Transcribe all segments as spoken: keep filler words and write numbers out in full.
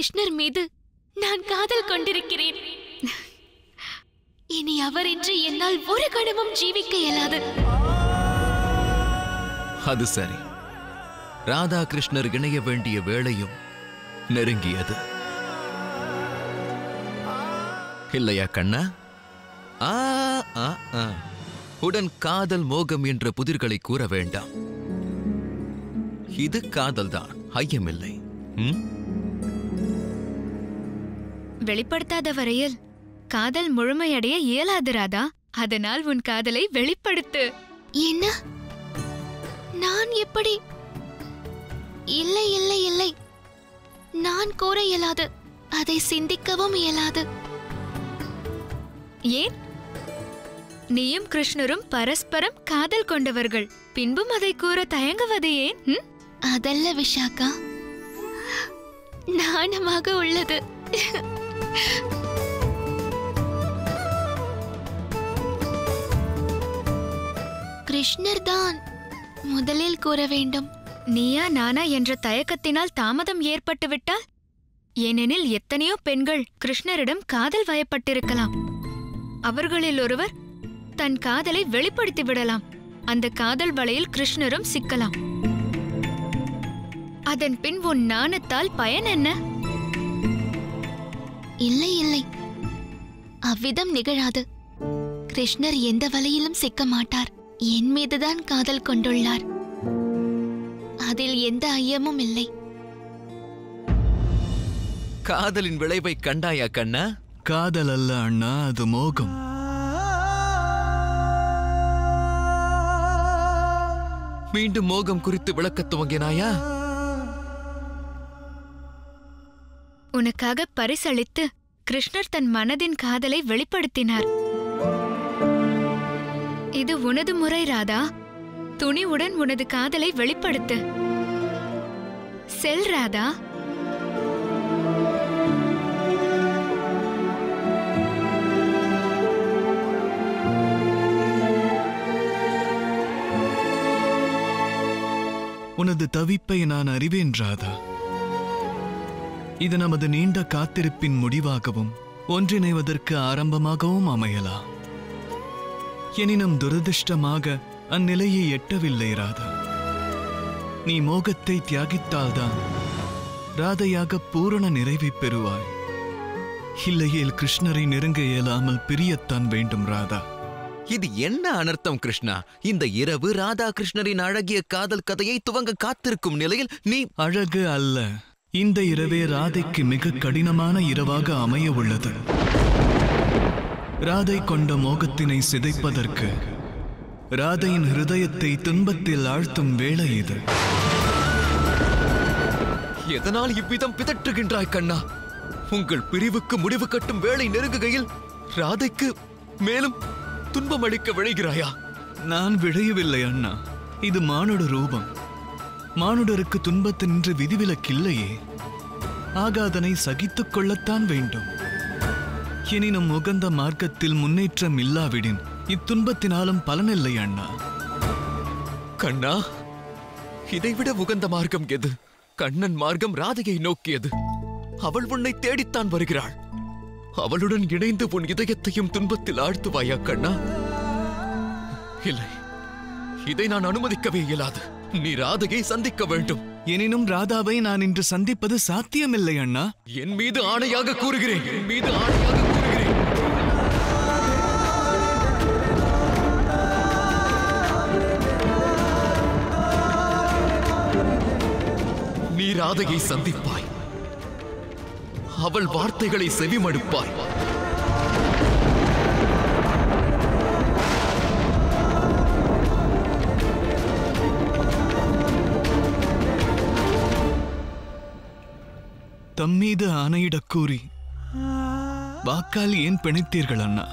கிருஷ்ணர் மீது நான் காதல் கொண்டிருக்கிறேன். இனி அவரின்றி என்னால் ஒரு கணமும் ஜீவிக்க இயலாது. அது சரி, ராதா கிருஷ்ணர் இணைய வேண்டிய வேளையும் நெருங்கியது இல்லையா கண்ணா? ஆ ஆ ஆ உடன் காதல் மோகம் என்ற புதிர்களை கூற வேண்டாம். இது காதல்தான், ஐயமில்லை. வெளிப்படுத்தாத வரையில் காதல் முழுமையடைய இயலாது ராதா. அதனால் உன் காதலை வெளிப்படுத்து. என்ன? நான் எப்படி? இல்லை இல்லை இல்லை, நான் கூற இயலாது. அதை சிந்திக்கவும் இயலாது. ஏன்? நீயும் கிருஷ்ணரும் பரஸ்பரம் காதல் கொண்டவர்கள். பின்பும் அதை கூற தயங்குவது ஏன்? அதல்ல விஷாக்கா, நாணமாக உள்ளது. கிருஷ்ணர் தான் முதலில் கூற வேண்டும். நீயா நானா என்ற தயக்கத்தினால் தாமதம் ஏற்பட்டுவிட்டால்? ஏனெனில் எத்தனையோ பெண்கள் கிருஷ்ணரிடம் காதல் வயப்பட்டிருக்கலாம். அவர்களில் ஒருவர் தன் காதலை வெளிப்படுத்தி விடலாம். அந்த காதல் வலையில் கிருஷ்ணரும் சிக்கலாம். அதன் பின் உன் நாணத்தால் பயன் என்ன? இல்லை இல்லை, அவ்விதம் நிகழாது. கிருஷ்ணர் எந்த வலையிலும் சிக்க மாட்டார். என் மீதுதான் காதல் கொண்டுள்ளார். அதில் எந்த ஐயமும் இல்லை. காதலின் விளைவை கண்டாயா கண்ணா? காதல் அல்ல அண்ணா, அது மோகம். மீண்டும் மோகம் குறித்து விளக்க துவங்கினாயா? உனக்காக பரிசளித்து கிருஷ்ணர் தன் மனதின் காதலை வெளிப்படுத்தினார். இது உனது முறை ராதா. துணிவுடன் உனது காதலை வெளிப்படுத்து. செல் ராதா. உனது தவிப்பை நான் அறிவேன் ராதா. இது நமது நீண்ட காத்திருப்பின் முடிவாகவும் ஒன்றிணைவதற்கு ஆரம்பமாகவும் அமையலாம். எனினும் துரதிருஷ்டமாக அந்நிலையை எட்டவில்லை ராதா. நீ மோகத்தை தியாகித்தால்தான் ராதையாக பூரண நிறைவை பெறுவாய். இல்லையேல் கிருஷ்ணரை நெருங்க இயலாமல் பிரியத்தான் வேண்டும் ராதா. இது என்ன அனர்த்தம் கிருஷ்ணா? இந்த இரவு ராதா கிருஷ்ணரின் அழகிய காதல் கதையை துவங்க காத்திருக்கும் நிலையில் நீ... அழகு அல்ல, இந்த இரவே ராதைக்கு மிக கடினமான இரவாக அமைய உள்ளது. ராதை கொண்ட மோகத்தினை சிதைப்பதற்கு ராதையின் ஹிருதயத்தை துன்பத்தில் ஆழ்த்தும் வேளை இது. எதனால் இவ்விதம் பிதற்றுகின்றாய் கண்ணா? உங்கள் பிரிவுக்கு முடிவு கட்டும் வேளை நெருங்குகையில் ராதைக்கு மேலும் துன்பம் அளிக்க விழைகிறாயா? நான் விழையவில்லை அண்ணா. இது மானுட ரூபம். மானுடருக்கு துன்பத்தினின்று விதிவிலக்கில்லையே. ஆகாதனை சகித்துக் கொள்ளத்தான் வேண்டும். எனினும் உகந்த மார்க்கத்தில் முன்னேற்றம் இல்லாவிடின் இத்துன்பத்தினாலும் பலனில்லை அண்ணா. கண்ணா, இதைவிட உகந்த மார்க்கம் எது? கண்ணன் மார்க்கம் ராதையை நோக்கியது. அவள் உன்னை தேடித்தான் வருகிறாள். அவளுடன் இணைந்து உன் இதயத்தையும் துன்பத்தில் ஆழ்த்துவாயா கண்ணா? இல்லை, இதை நான் அனுமதிக்கவே இயலாது. நீ ராதையை சந்திக்க வேண்டும். எனினும் ராதாவை நான் இன்று சந்திப்பது சாத்தியமில்லை அண்ணா. என் மீது ஆணையாக கூறுகிறேன், என் மீது ஆணையாக கூறுகிறேன். நீ ராதையை சந்திப்பாய். அவள் வார்த்தைகளை செவிமடுப்பாய். தம்மீது ஆணையிடக் கூறி வாக்கால் ஏன் பிணைத்தீர்கள் அண்ணா?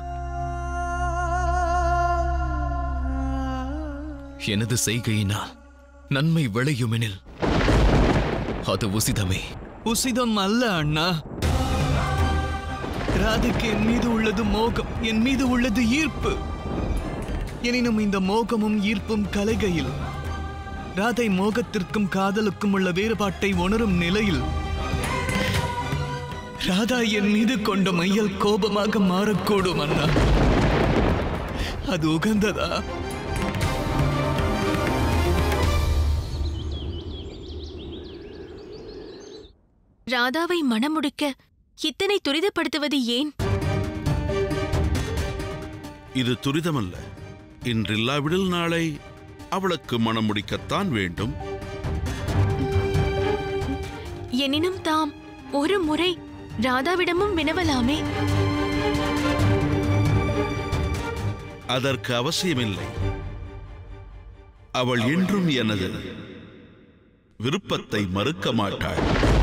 எனது செய்கையினால் நன்மை விளையுமெனில் அது உசிதமே. உசிதம் அல்ல அண்ணா. ராதைக்கு என் மீது உள்ளது மோகம், என் மீது உள்ளது ஈர்ப்பு. எனினும் இந்த மோகமும் ஈர்ப்பும் கலைகையில் ராதை மோகத்திற்கும் காதலுக்கும் உள்ள வேறுபாட்டை உணரும் நிலையில் ராதா என் மீது கொண்ட மையல் கோபமாக மாறக்கூடும் அண்ணா. அது உகந்ததா? ராதாவை மணமுடிக்க இத்தனை துரிதப்படுத்துவது ஏன்? இது துரிதமல்ல. இன்றில்லாவிடில் நாளை அவளுக்கு மணம் முடிக்கத்தான் வேண்டும். எனினும் தாம் ஒரு முறை ராதாவிடமும் வினவலாமே. அதற்கு அவசியமில்லை. அவள் என்றும் எனது விருப்பத்தை மறுக்க மாட்டாள்.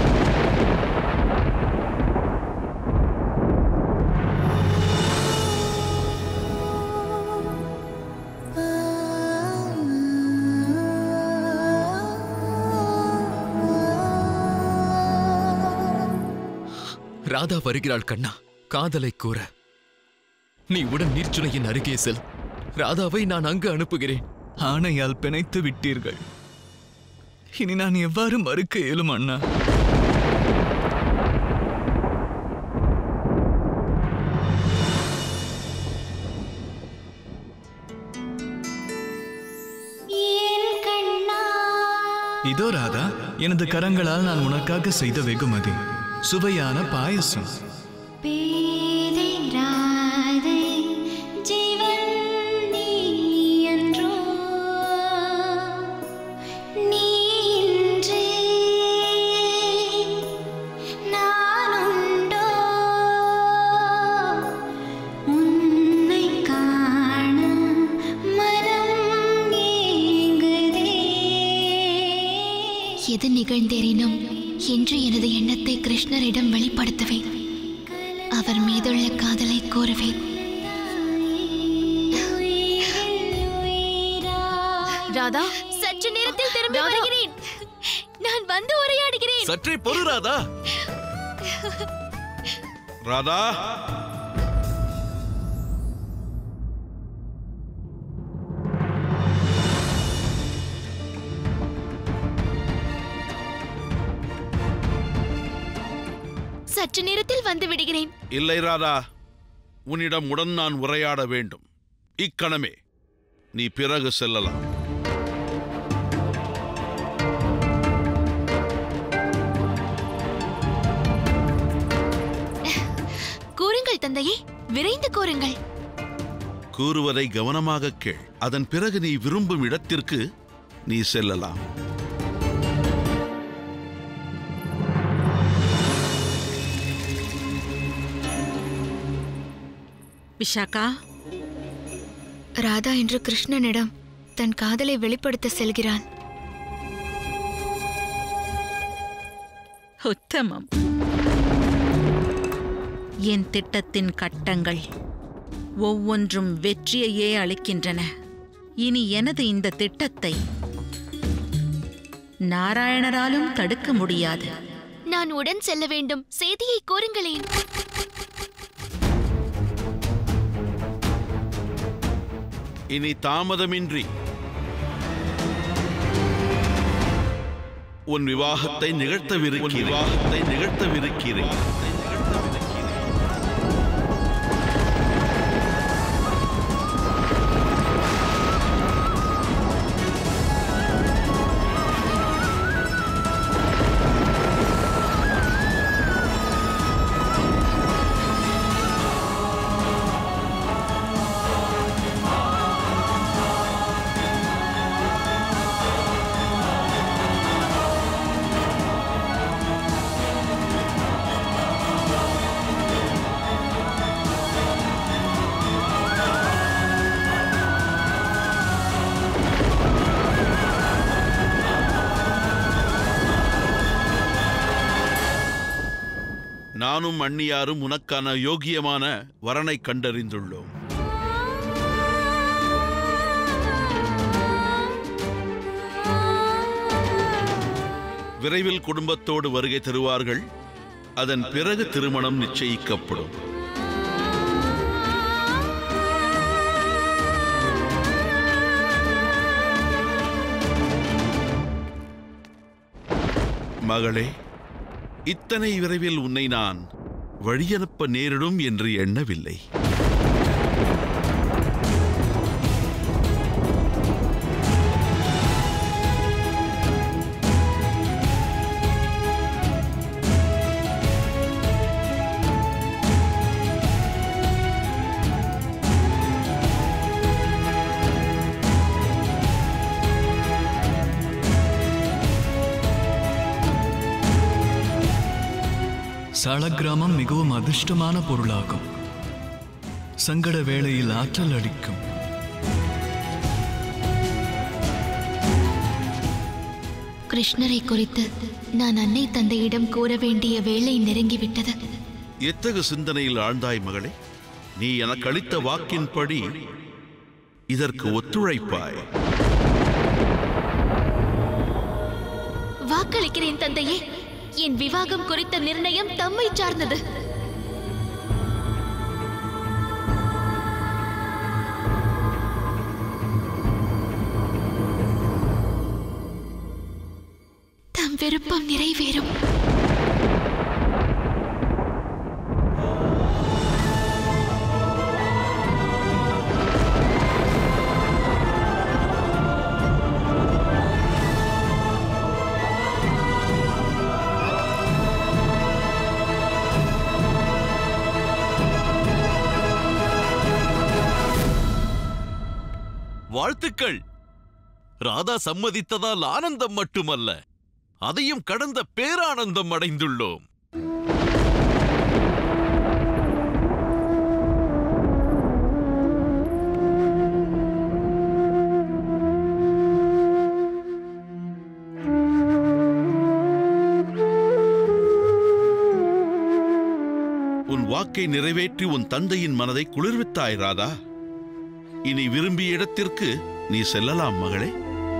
ராதா வருகிறாள் கண்ணா, காதலை கூற. நீ உடன் நீர்ச்சுனையின் அருகே செல். ராதாவை நான் அங்கு அனுப்புகிறேன். ஆணையால் பிணைத்து விட்டீர்கள். இனி நான் எவ்வாறு மறுக்க இயலும் அண்ணா? இதோ ராதா, எனது கரங்களால் நான் உனக்காக செய்த வெகுமதி, சுவையான பாயசம். எது நிகழ்ந்தேறினும் என்று எனது எண்ணத்தை கிருஷ்ணரிடம் வெளிப்படுத்துவேன். அவர் மீதுள்ள காதலை கோருவேன். ராதா, சற்று நேரத்தில் திரும்பி வருகிறேன். நான் வந்து உரையாடுகிறேன். சற்றே பொறு ராதா. ராதா, சற்று நேரத்தில் வந்து விடுகிறேன். இல்லை ராதா, உன்னிடம் உடன் நான் உரையாட வேண்டும். இக்கணமே நீ பிறகு செல்லலாம். கூறுங்கள் தந்தையே, விரைந்து கூறுங்கள். கூறுவதை கவனமாக கேள். அதன் பிறகு நீ விரும்பும் இடத்திற்கு நீ செல்லலாம். விஷாக்கா, ராதா இன்று கிருஷ்ணனிடம் தன் காதலை வெளிப்படுத்த செல்கிறான். உத்தமம். என் திட்டத்தின் கட்டங்கள் ஒவ்வொன்றும் வெற்றியையே அளிக்கின்றன. இனி எனது இந்த திட்டத்தை நாராயணராலும் தடுக்க முடியாது. நான் உடன் செல்ல வேண்டும். செய்தியை கூறுங்களேன். இனி தாமதமின்றி உன் விவாகத்தை நிகழ்த்தவிருக்கிறேன். விவாகத்தை நிகழ்த்தவிருக்கிறேன். நானும் அண்ணியாரும் உனக்கான யோகியமான வரனை கண்டறிந்துள்ளோம். விரைவில் குடும்பத்தோடு வருகை தருவார்கள். அதன் பிறகு திருமணம் நிச்சயிக்கப்படும். மகளே, இத்தனை விரைவில் உன்னை நான் வழியனுப்ப நேரிடும் என்று எண்ணவில்லை. சாலக்கிராமம் மிகவும் அதிர்ஷ்டமான பொருளாகும். சங்கட வேளையில் ஆற்றல் அளிக்கும். கிருஷ்ணரை குறித்து நான் அன்னை தந்தையிடம் கூற வேண்டிய வேளை நெருங்கிவிட்டது. எத்தகு சிந்தனையில் ஆழ்ந்தாய் மகளே? நீ எனக்கு அளித்த வாக்கின்படி இதற்கு ஒத்துழைப்பாய். வாக்களிக்கிறேன் தந்தையே. என் விவாகம் குறித்த நிர்ணயம் தம்மை சார்ந்தது. தம் விருப்பம் நிறைவேறும். வாழ்த்துக்கள். ராதா சம்மதித்ததால் ஆனந்தம் மட்டுமல்ல, அதையும் கடந்த பேரானந்தம் அடைந்துள்ளோம். உன் வாக்கை நிறைவேற்றி உன் தந்தையின் மனதை குளிர்வித்தாய் ராதா. இனி விரும்பிய இடத்திற்கு நீ செல்லலாம் மகளே.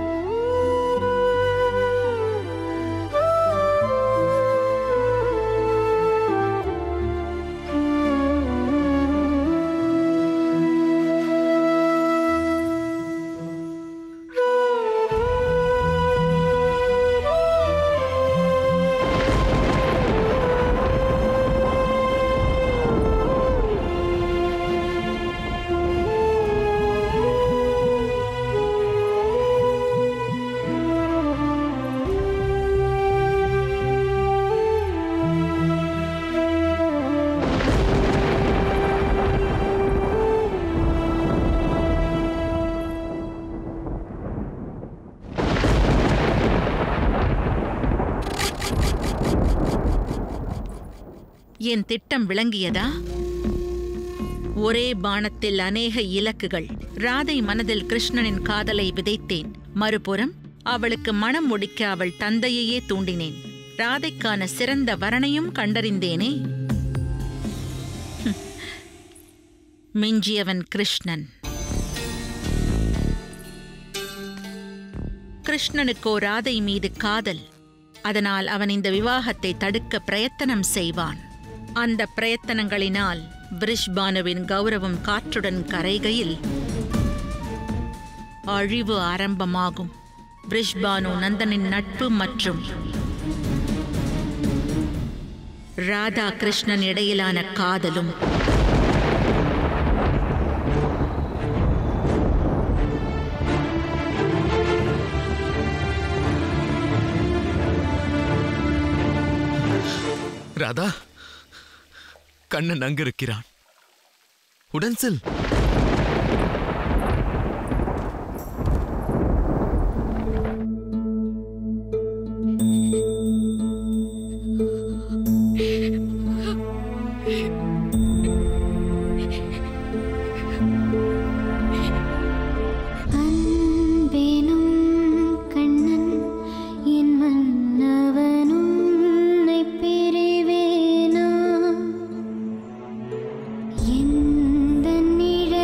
என் திட்டம் விளங்கியதா? ஒரே பாணத்தில் அநேக இலக்குகள். ராதை மனதில் கிருஷ்ணனின் காதலை விதைத்தேன். மறுபுறம் அவளுக்கு மனம் முடிக்க அவள் தந்தையையே தூண்டினேன். ராதைக்கான சிறந்த வரனையும் கண்டறிந்தேனே. மிஞ்சியவன் கிருஷ்ணன். கிருஷ்ணனுக்கோ ராதை மீது காதல். அதனால் அவன் இந்த விவாகத்தை தடுக்க பிரயத்தனம் செய்வான். அந்த பிரயத்தனங்களினால் விருஷ்பானுவின் கௌரவம் காற்றுடன் கரைகையில் அழிவு ஆரம்பமாகும். விருஷ்பானு நந்தனின் நட்பு மற்றும் ராதா கிருஷ்ணன் இடையிலான காதலும் ராதா, கண்ணன் அங்கிருக்கிறான். உடன் செல். எந்த நிழல்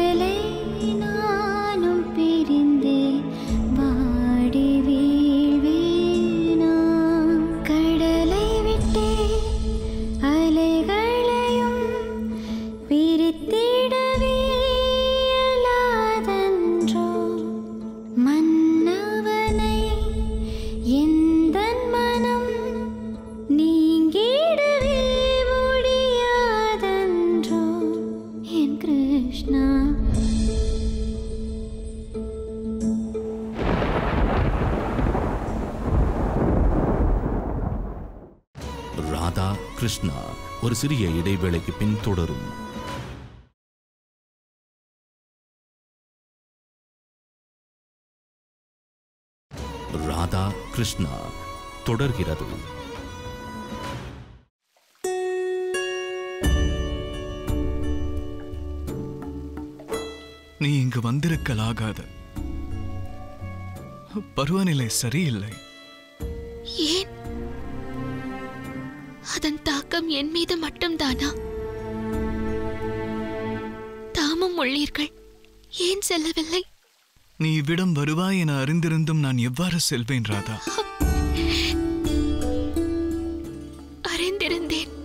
Krishna. ராதா கிருஷ்ணா ஒரு சிறிய இடைவேளைக்கு பின் தொடரும். ராதா கிருஷ்ணா தொடர்கிறது. நீ இங்கு வந்திருக்கலாகாத. பருவநிலை சரியில்லை. ஏன்? அதன் தாக்கம் என் மீது மட்டும்தானா? தாமும் உள்ளீர்கள், ஏன் செல்லவில்லை? நீ இவ்விடம் வருவாய் என அறிந்திருந்தும் நான் எவ்வாறு செல்வேன் ராதா? அறிந்திருந்தேன்.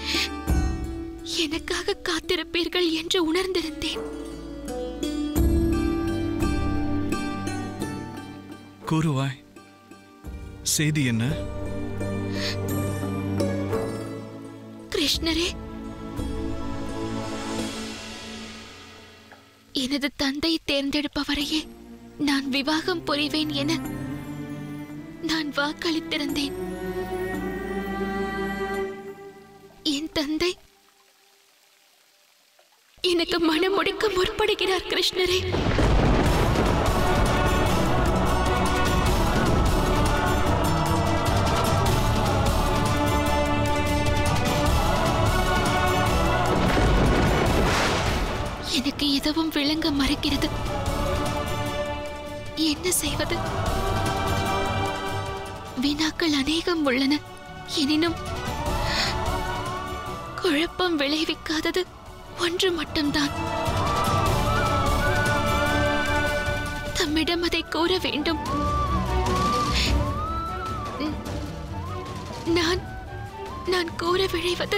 எனக்காக காத்திருப்பீர்கள் என்று உணர்ந்திருந்தேன். கூறுவாய், செய்தி என்ன? கிருஷ்ணரே, எனது தந்தை தேர்ந்தெடுப்பவரையே நான் விவாகம் புரிவேன் என நான் வாக்களித்திருந்தேன். என் தந்தை எனக்கு மனம் முடிக்க முற்படுகிறார். கிருஷ்ணரே, எனக்கு எதுவும் விளங்க மறுக்கிறது. என்ன செய்வது? வினாக்கள் அநேகம் உள்ளன. எனினும் குழப்பம் விளைவிக்காதது ஒன்று மட்டும்தான். தம்மிடம் அதை கூற வேண்டும். நான் நான் கூற விழைவது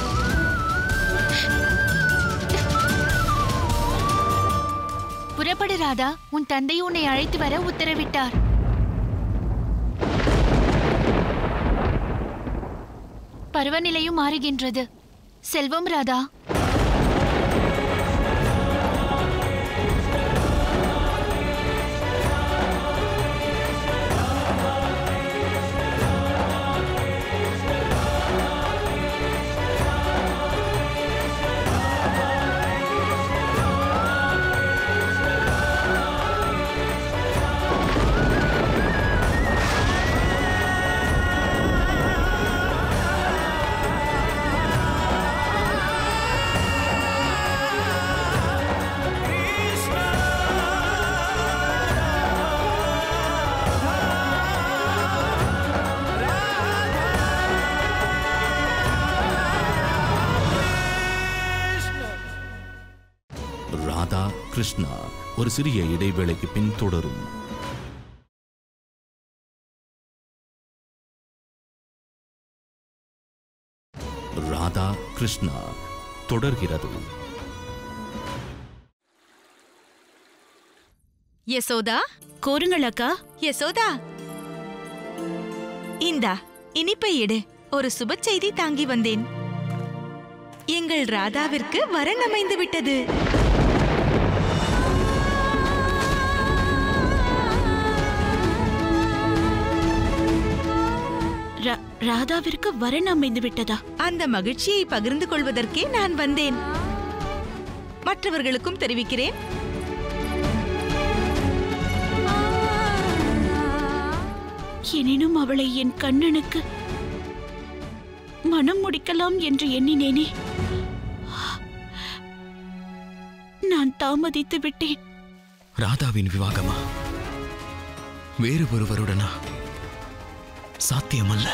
புறப்படு ராதா, உன் தந்தை உன்னை அழைத்து வர உத்தரவிட்டார். பருவநிலையும் மாறுகின்றது. செல்வம் ராதா. ராதா கிருஷ்ணா ஒரு சிறிய இடைவேளைக்கு பின் தொடரும். ராதா கிருஷ்ணா தொடர்கிறது. யசோதா, கூறுங்கள் அக்கா. யசோதா, இந்தா இனிப்பை எடு. ஒரு சுப செய்தி தாங்கி வந்தேன். எங்கள் ராதாவிற்கு வரன் அமைந்து விட்டது. ராதாவிற்கு வரன் அமைந்து விட்டதா? அந்த மகிழ்ச்சியை பகிர்ந்து கொள்வதற்கே நான் வந்தேன். மற்றவர்களுக்கும் தெரிவிக்கிறேன். எனினும் அவளை என் கண்ணனுக்கு மனம் முடிக்கலாம் என்று எண்ணினேனே. நான் தாமதித்து விட்டேன். ராதாவின் விவாகமா வேறு ஒருவருடனா? சாத்தியமல்ல.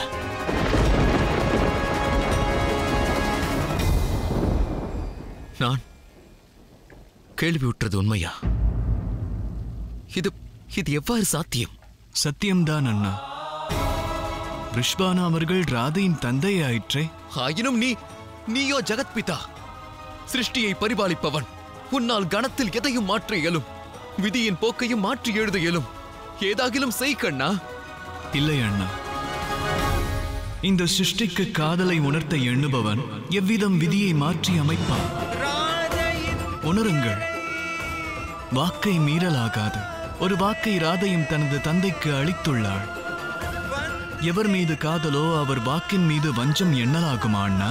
நான் கேள்வியுற்றது உண்மையா? இது இது எவ்வாறு சாத்தியம்? சத்தியம்தான் அண்ணா. ரிஷ்பானா அவர்கள் ராதையின் தந்தையாயிற்றே. ஆயினும் நீ நீயோ ஜகத்பிதா, சிருஷ்டியை பரிபாலிப்பவன். உன்னால் கணத்தில் எதையும் மாற்ற இயலும். விதியின் போக்கையும் மாற்றி எழுத இயலும். ஏதாகிலும் செய் கண்ணா. இல்லை அண்ணா, இந்த சிருஷ்டிக்கு காதலை உணர்த்த எண்ணுபவன் எவ்விதம் விதியை மாற்றி அமைப்பான்? உணருங்கள். வாக்கை மீறலாகாது. ஒரு வாக்கை ராதையும் தனது தந்தைக்கு அளித்துள்ளாள். எவர் மீது காதலோ அவர் வாக்கின் மீது வஞ்சம் எண்ணலாகுமா அண்ணா?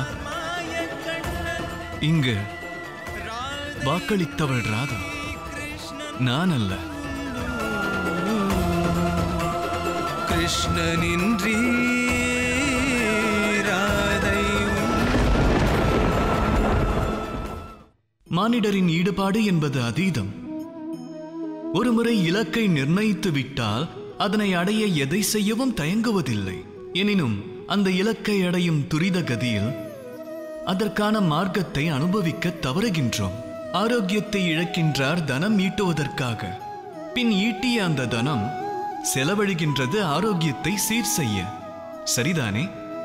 இங்கு வாக்களித்தவள் ராதா, நான் அல்ல. கிருஷ்ணனின்றி ராதை. மானிடரின் ஈடுபாடு என்பது அதீதம். ஒருமுறை இலக்கை நிர்ணயித்து விட்டால் அதனை அடைய எதை செய்யவும் தயங்குவதில்லை. எனினும் அந்த இலக்கை அடையும் துரித கதியில் அதற்கான மார்க்கத்தை அனுபவிக்க தவறுகின்றோம். ஆரோக்கியத்தை இழக்கின்றார் தனம் ஈட்டுவதற்காக. பின் ஈட்டிய அந்த தனம் செலவழிகின்றது ஆரோக்கியத்தை சீர் செய்ய. சரிதானே?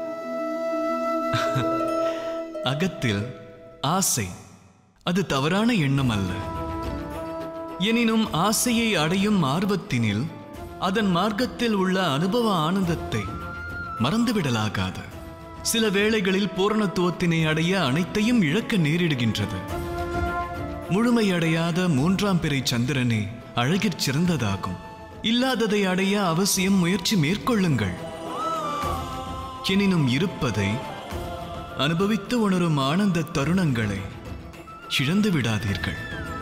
அகத்தில் ஆசை, அது தவறான எண்ணம் அல்ல. எனினும் ஆசையை அடையும் ஆர்வத்தினில் அதன் மார்க்கத்தில் உள்ள அனுபவ ஆனந்தத்தை மறந்துவிடலாகாது. சில வேளைகளில் பூரணத்துவத்தினை அடைய அனைத்தையும் இழக்க நேரிடுகின்றது. முழுமையடையாத மூன்றாம் பிறை சந்திரனே அழகிற் சிறந்ததாகும். இல்லாததை அடைய அவசியம் முயற்சி மேற்கொள்ளுங்கள். எனினும் இருப்பதை அனுபவித்து உணரும் ஆனந்த தருணங்களை இழந்து விடாதீர்கள்.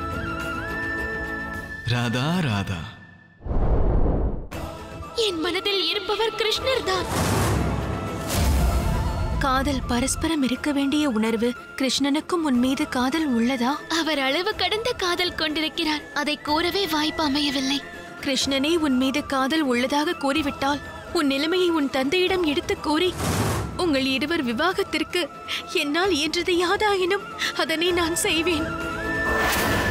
ராதா ராதா. என் மனதில் இருப்பவர் கிருஷ்ணர் தான். காதல் பரஸ்பரம் இருக்க வேண்டிய உணர்வு. கிருஷ்ணனுக்கும் உன் மீது காதல் உள்ளதா? அவர் அளவு கடந்த காதல் கொண்டிருக்கிறார். அதை கூறவே வாய்ப்பு அமையவில்லை. கிருஷ்ணனே உன் மீது காதல் உள்ளதாக கூறிவிட்டால் உன் நிலைமையை உன் தந்தையிடம் எடுத்து கூறி உங்கள் இருவர் விவாகத்திற்கு என்னால் இயன்றதையாதாயினும் அதனை நான் செய்வேன்.